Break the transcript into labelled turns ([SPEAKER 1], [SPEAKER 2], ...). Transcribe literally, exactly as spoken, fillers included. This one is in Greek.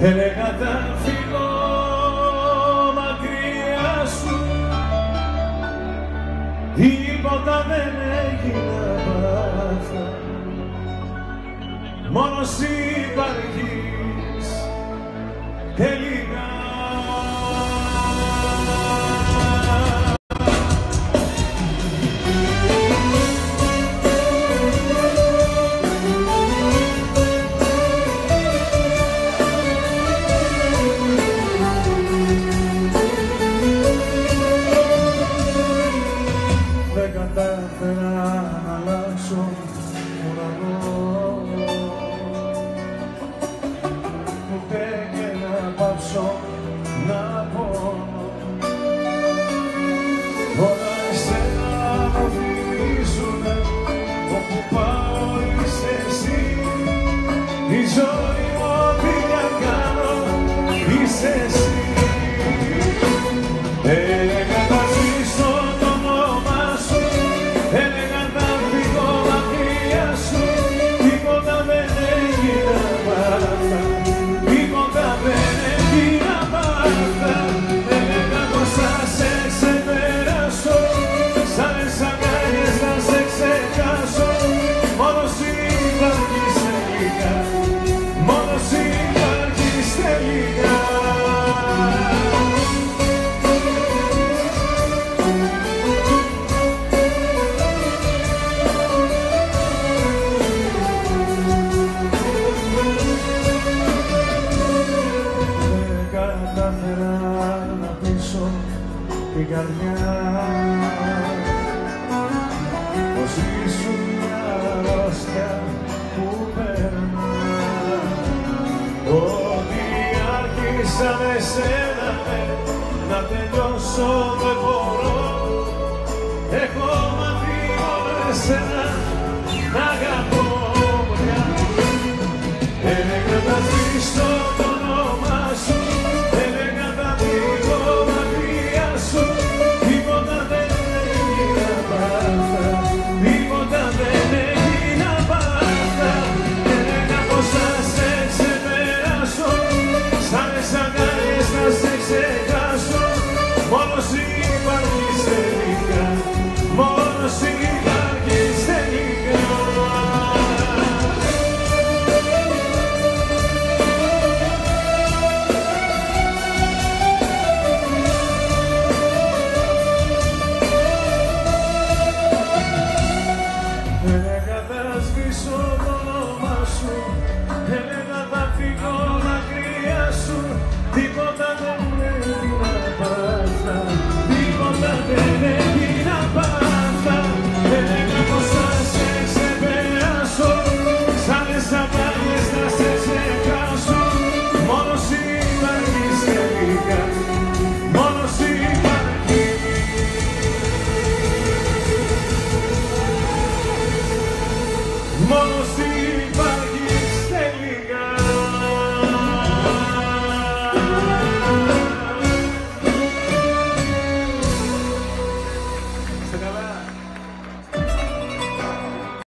[SPEAKER 1] Έλεγα θα φύγω μακριά σου, τίποτα δεν έγινα πάθα, μόνος υπάρχεις τελικά. Δεν κατάφερα να αλλάξω ουρανό, ούτε και να πάψω να πονώ. Όλα εσένα μου θυμίζουνε, όπου πάω είσαι εσύ. Η ζωή μου ό,τι να κάνω είσαι εσύ. Έλεγα θα ζήσω το όνομα σου, έλεγα θα φύγω μακριά σου, τίποτα δεν έγινα μάθα, τίποτα δεν έγινα μάθα. Έλεγα πως θα σε ξεπεράσω, σαν τις αγκάλιες θα σε ξεχάσω, μόνος υπάρχεις τελικά, μόνος υπάρχεις τελικά. Κατάφερα να πείσω την καρδιά πως ήσουν μια αρρώστια που περνά. Ότι άρχισα με σένα να τελειώσω δεν μπορώ, έχω μάθει με σένα να αγαπώ. Έλεγα θα ζήσω το